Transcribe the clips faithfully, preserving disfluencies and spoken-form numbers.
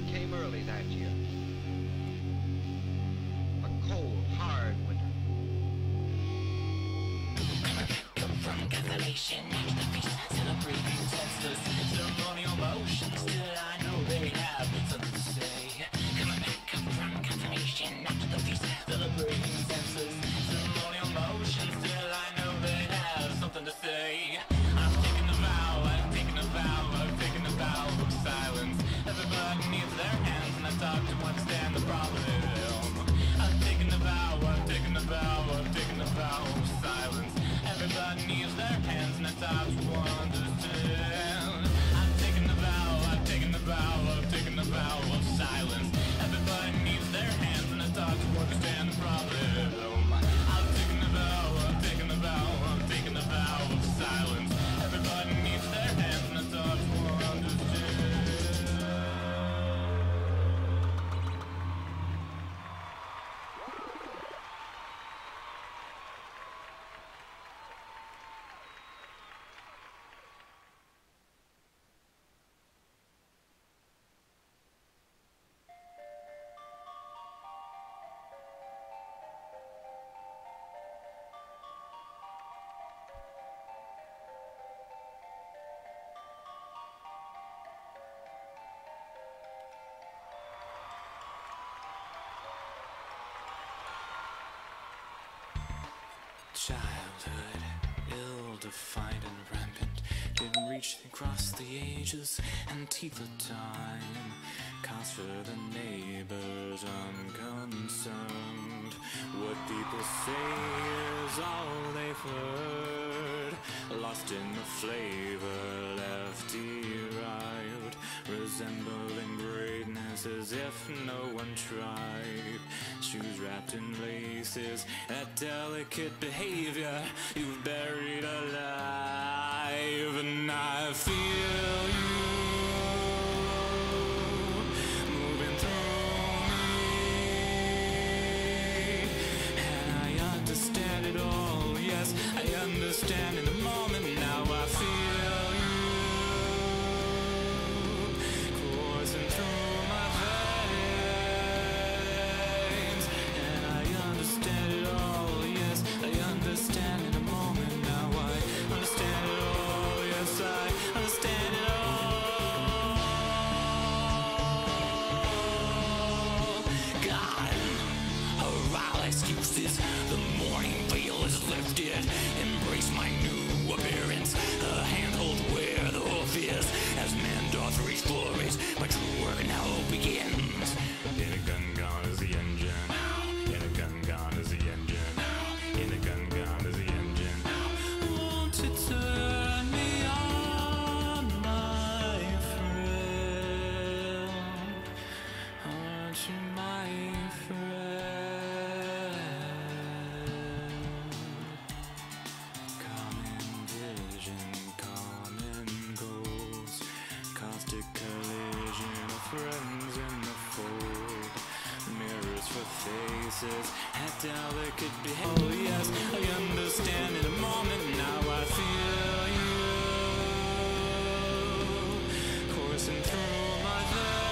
came early that year. A cold, hard winter. Come from cancellation after the feast, celebrating senseless ceremonial motion. Still I know they have something to say. Coming back, come from cancellation after the feast, celebrating senseless ceremonial motion. Still I know they have something to say. I've taken a vow, I've taken a vow, I've taken a vow of silence. Everybody needs their hands and I talk to understand the problem. I've taken a vow, I've taken a vow, I've taken a vow of silence. Everybody needs their hands and I talk to understand. I've taken a vow, I've taken a vow, I've taken a vow of silence. Everybody needs their hands and I talk to understand the problem. I've taken a vow, I've taken a vow, I've taken a vow of silence. Everybody needs their hands and I talk to understand. Childhood, ill-defined and rampant, didn't reach across the ages and teeth of time. Cause for the neighbors unconcerned, what people say is all they've heard. Lost in the flavor, left derived, resembling greatness as if no one tried. Shoes wrapped in laces, that delicate behavior you've buried alive. And I feel you moving through me, and I understand it all. Yes, I understand in a moment now. I feel you coursing through my veins, and I understand it all. Yes, I understand in a moment now. I understand it all. Yes, I understand it all. God, all excuses. The morning veil is lifted. Embrace my new appearance. A handhold where the hoof is. As man doth reach for race, my true work now begins. In a gun gone is the engine. In a gun gone is the engine. In a gun gone is the engine. Won't you turn me on, my friend? Aren't you my friend? Common vision, common goals, caustic collision of friends in the fold. Mirrors for faces, that delicate behavior. Oh yes, I understand in a moment now. I feel you coursing through my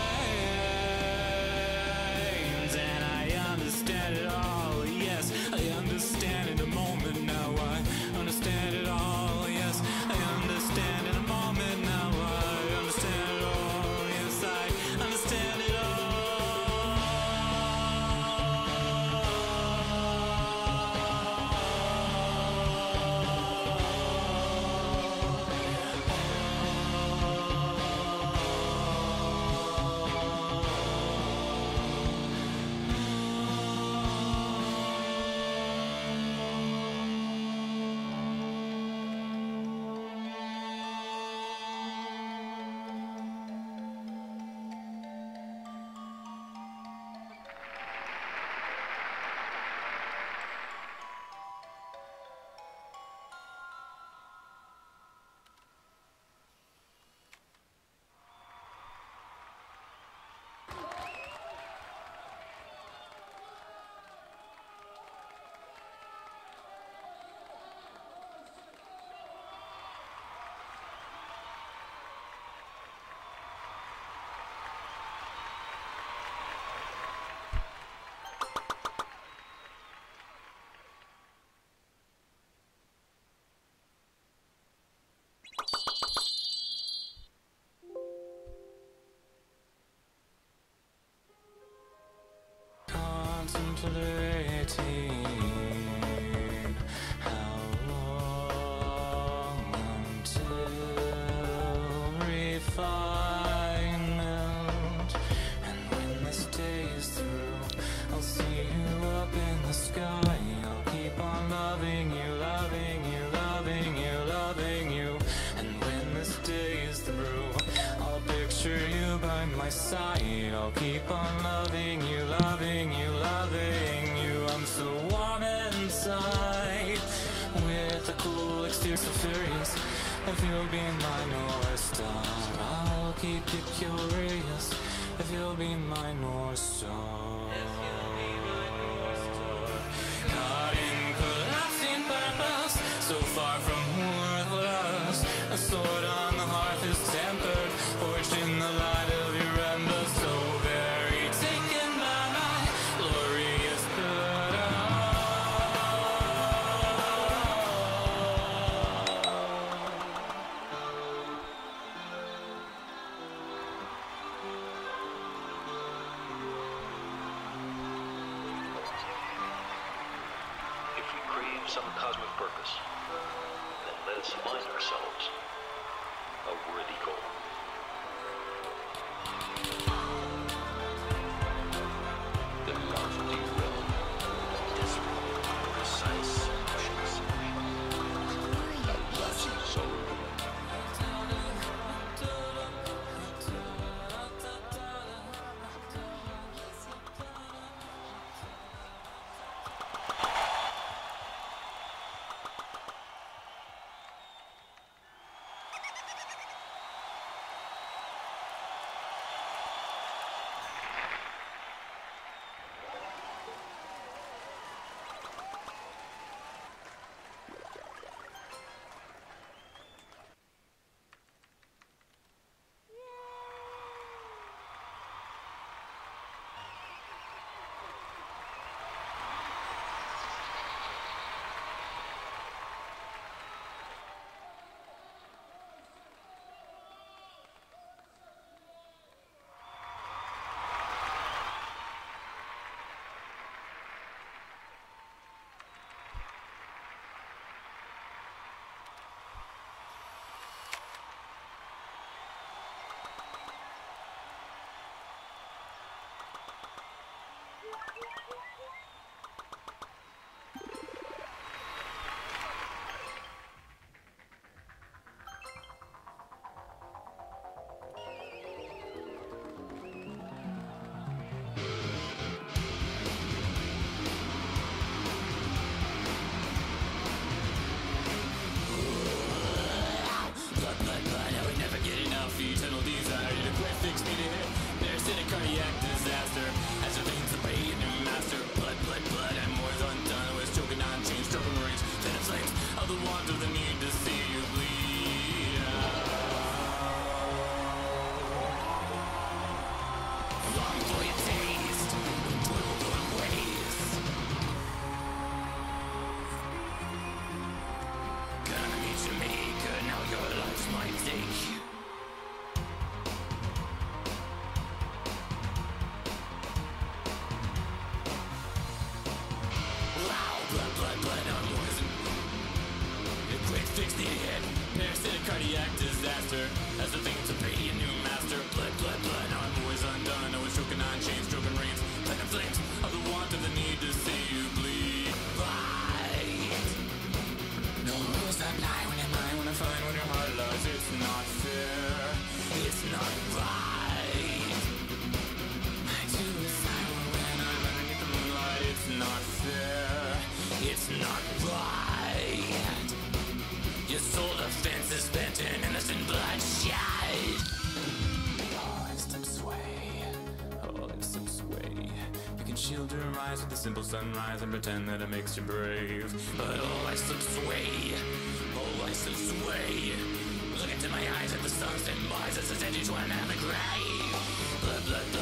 veins, and I understand it all. Yes, I understand in a moment now. I understand it all. Yes, I understand in a moment now. I understand it all. Yes, I understand it all. contemplating how long until refinement. And when this day is through, I'll see you up in the sky. I'll keep on loving you, loving you, loving you, loving you. And when this day is through, I'll picture you by my side. I'll keep on loving you, loving you, loving you. I'm so warm inside with a cool exterior so furious. If you'll be my North Star, I'll keep you curious. If you'll be my North Star. Caught in collapsing purpose, so far from worthless. A sword on the hearth is tempered, forged in the light of your embers. So very taken by my glorious Phedora. If we crave some cosmic purpose, then let us find ourselves a worthy goal. The powerfully will, desperate, precise motions. A blessed soul. Eternal desire, the quick fix me to hit. There's in a cardiac disaster. As your veins obey a new master. Blood, blood, blood, and more is undone. Always choking on chains, dropping rage. Then in flames of the want of the need to see you bleed out. Long for your taste, brutal your ways. Gonna meet your maker, now your life's my take. Fix the head, parasitic cardiac disaster. As the things to pay a new master. Blood, blood, blood, I'm always undone. Always choking on chains, choking reins. Phantom flames of the want of the need to see you bleed. Right. No rules apply when you're mine, when I find when your heart lies. It's not fair, it's not right. I do desire when I'm underneath the moonlight. It's not fair, it's not right. Your soul defense is spent in innocent bloodshed. Oh, like some sway. Oh, like some sway. You can shield your eyes with a simple sunrise and pretend that it makes you brave. But oh, like some sway. Oh, like some sway. Look into my eyes at the sun symbolize as the edges one and the grave. Blood, blood, blood.